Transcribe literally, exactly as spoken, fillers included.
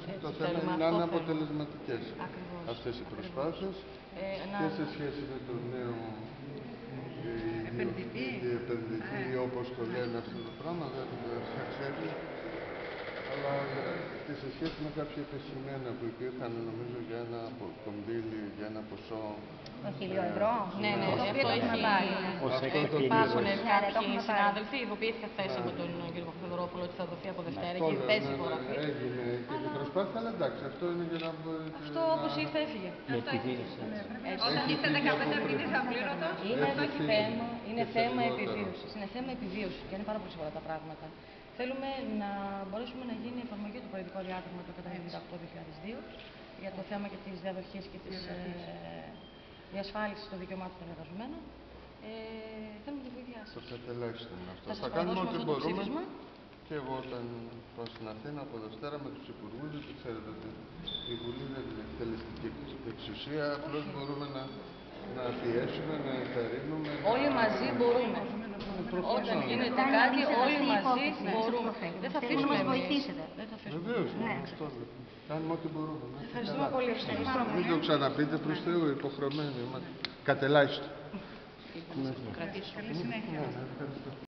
Το θέμα είναι να είναι αποτελεσματικές αυτές οι προσπάθειες ε, να... και σε σχέση με τον νέο επενδυτή, επενδυτή ε. όπως το λένε αυτό το πράγμα, δεν θα ξέρει, αλλά και σε σχέση με κάποια επεσημένα που υπήρχαν, νομίζω, για ένα κονδύλι, για ένα ποσό. Το χίλιο ευρώ. Ναι, ναι, το αυτό έχει πάρει. Υπάρχουν κάποιοι συνάδελφοι, ειδοποιήθηκα χθες από τον κύριο Παπαθεδωρόπουλο ότι θα δοθεί από Δευτέρα και παίζει υπογραφή. Έγινε και την προσπάθεια, αλλά εντάξει, αυτό είναι για να μπορεί. Αυτό όπως ήρθε έφυγε. Όταν είστε δεκαπέντε μήνες απλήρωτος, είναι θέμα επιβίωσης. Είναι θέμα επιβίωσης και είναι πάρα πολύ σοβαρά τα πράγματα. Θέλουμε να μπορέσουμε να γίνει η εφαρμογή του προεδρικού διάταγμα το εκατόν εβδομήντα οκτώ δύο χιλιάδες δύο για το θέμα και της διαδοχής και της ε, διασφάλισης των δικαιωμάτων των εργαζομένων. Ε, θέλουμε τη βοήθειά σας. Το κατελάχιστον αυτό. Θα, θα κάνουμε ό,τι μπορούμε. Και εγώ όταν πάω στην Αθήνα από Δευτέρα με τους υπουργούς, γιατί ξέρετε ότι η Βουλή δεν είναι εκτελεστική εξουσία, απλώς μπορούμε να, να πιέσουμε, να ενθαρρύνουμε. Όλοι να... μαζί μπορούμε. Όταν γίνεται κάτι, όλοι μαζί μπορούμε. Δεν θα αφήσουμε να μας βοηθήσετε. Βεβαίως, ναι. αυτό κάνουμε ό,τι μπορούμε. Ευχαριστούμε πολύ. Μην το ξαναπείτε, προς Θεού, υποχρεωμένοι είμαστε. Κατελάχιστον. Κρατήσουμε. Καλή συνέχεια.